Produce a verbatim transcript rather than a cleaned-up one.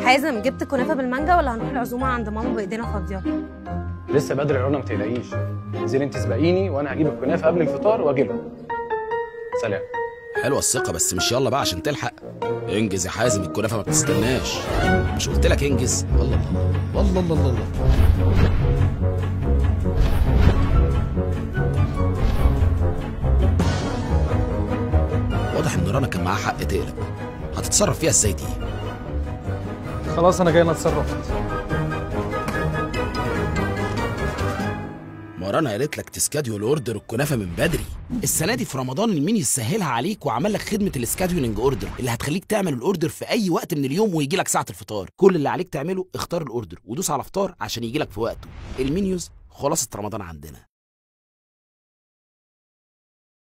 حازم، جبت كنافه بالمانجا ولا هنروح العزومه عند ماما بايدينا فاضيه؟ لسه بدري يا رنا، ما تقلقيش. انزلي انت سبقيني وانا هجيب الكنافه قبل الفطار واجيبها. سلام. حلوه الثقه، بس مش يلا بقى عشان تلحق. انجز يا حازم، الكنافه ما بتستناش. مش قلت لك انجز؟ الله الله الله الله الله. واضح ان رنا كان معاها حق تقلق. هتتصرف فيها ازاي دي؟ خلاص انا جاي، انا اتصرفت. ما رنا قالت لك تسكاديول اوردر الكنافه من بدري. السنه دي في رمضان مين يسهلها عليك وعمل لك خدمه السكاديولينج اوردر اللي هتخليك تعمل الاوردر في اي وقت من اليوم ويجي لك ساعه الفطار. كل اللي عليك تعمله اختار الاوردر ودوس على فطار عشان يجي لك في وقته. المنيوز خلاصه رمضان عندنا.